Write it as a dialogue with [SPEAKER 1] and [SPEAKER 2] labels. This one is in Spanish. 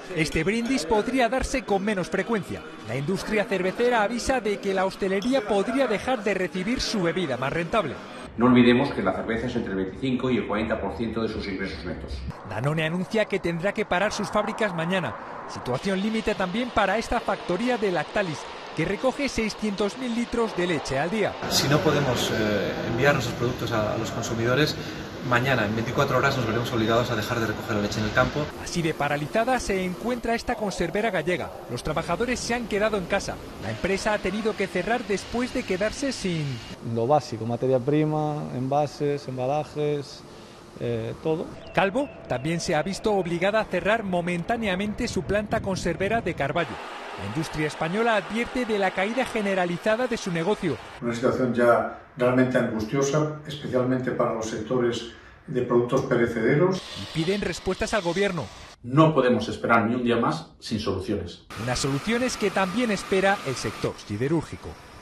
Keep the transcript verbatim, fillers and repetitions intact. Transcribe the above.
[SPEAKER 1] Este brindis podría darse con menos frecuencia. La industria cervecera avisa de que la hostelería podría dejar de recibir su bebida más rentable.
[SPEAKER 2] No olvidemos que la cerveza es entre el veinticinco y el cuarenta por ciento de sus ingresos netos.
[SPEAKER 1] Danone anuncia que tendrá que parar sus fábricas mañana. Situación límite también para esta factoría de Lactalis, que recoge seiscientos mil litros de leche al día.
[SPEAKER 3] Si no podemos eh, enviar nuestros productos a, a los consumidores, mañana en veinticuatro horas nos veremos obligados a dejar de recoger la leche en el campo.
[SPEAKER 1] Así de paralizada se encuentra esta conservera gallega. Los trabajadores se han quedado en casa. La empresa ha tenido que cerrar después de quedarse sin
[SPEAKER 4] lo básico, materia prima, envases, embalajes, eh, todo.
[SPEAKER 1] Calvo también se ha visto obligada a cerrar momentáneamente su planta conservera de Carballo. La industria española advierte de la caída generalizada de su negocio.
[SPEAKER 5] Una situación ya realmente angustiosa, especialmente para los sectores de productos perecederos.
[SPEAKER 1] Y piden respuestas al gobierno.
[SPEAKER 2] No podemos esperar ni un día más sin soluciones.
[SPEAKER 1] Unas soluciones que también espera el sector siderúrgico.